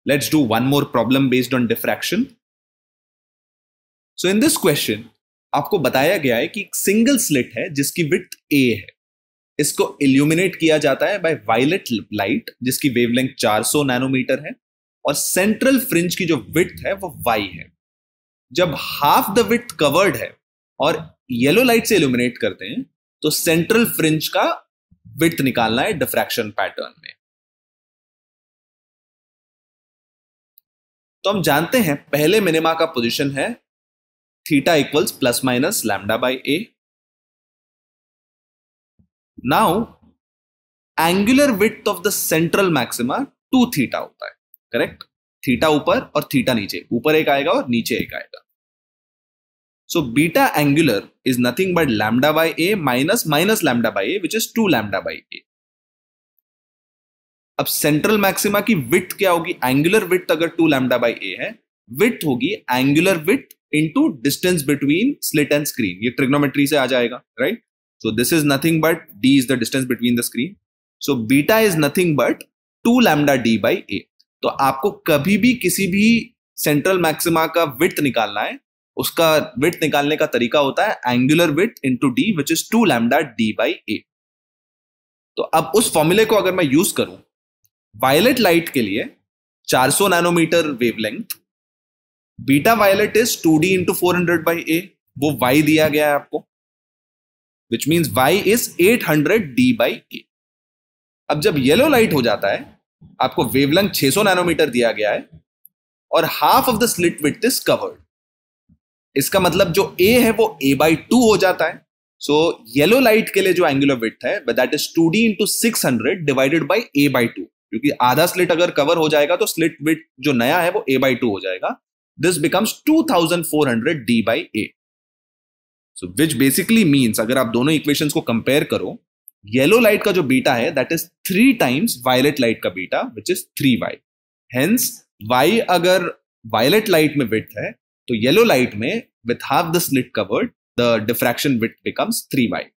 Let's do one more problem based on diffraction. So in this question आपको बताया गया है कि एक सिंगल स्लिट है जिसकी विड्थ a है. इसको इल्यूमिनेट किया जाता है बाय वायलेट लाइट जिसकी वेवलेंथ 400 नैनोमीटर है और सेंट्रल फ्रिंज की जो विड्थ है वो y है. जब हाफ द विड्थ कवर्ड है और येलो लाइट से इल्यूमिनेट करते हैं तो सेंट्रल फ्रिंज का विड्थ निकालना है डिफ्रैक्शन पैटर्न में. तो हम जानते हैं पहले मिनिमा का पोजीशन है theta equals plus minus lambda by a. Now angular width of the central maxima 2 थीटा होता है. करेक्ट. थीटा ऊपर और थीटा नीचे. ऊपर एक आएगा और नीचे एक आएगा. So beta angular is nothing but lambda by a minus minus lambda by a which is 2 lambda by a. अब सेंट्रल मैक्सिमा की विड्थ क्या होगी? एंगुलर विड्थ अगर 2 लैम्डा बाई ए है, विड्थ होगी angular width into distance between slit and screen. ये trigonometry से आ जाएगा, right? So this is nothing but d is the distance between the screen. So beta is nothing but 2 lambda d by a. तो आपको कभी भी किसी भी सेंट्रल मैक्सिमा का विड्थ निकालना है, उसका विड्थ निकालने का तरीका होता है angular width into d which is 2 lambda d by a. तो अब उस फॉर्मूले को अगर मैं यूज करूं वायलेट लाइट के लिए 400 nanometer wavelength, beta violet is 2d into 400 by a. वो y दिया गया है आपको, which means y is 800d by a. अब जब येलो लाइट हो जाता है आपको वेवलेंथ 600 नैनोमीटर दिया गया है और half of the slit width is covered. इसका मतलब जो a है वो a बाई 2 हो जाता है. सो येलो लाइट के लिए जो एंगुलर विड्थ है that is 2d into 600 divided by a by 2. क्योंकि आधा स्लिट अगर कवर हो जाएगा तो स्लिट विड्थ जो नया है वो a बाई 2 हो जाएगा. This becomes 2400d by a. So which basically means अगर आप दोनों इक्वेशंस को कंपेयर करो, येलो लाइट का जो बीटा है that is 3 times violet light का beta which is 3y. Hence y अगर वायलेट लाइट में विड्थ है तो येलो लाइट में with half the slit covered the diffraction width becomes 3y.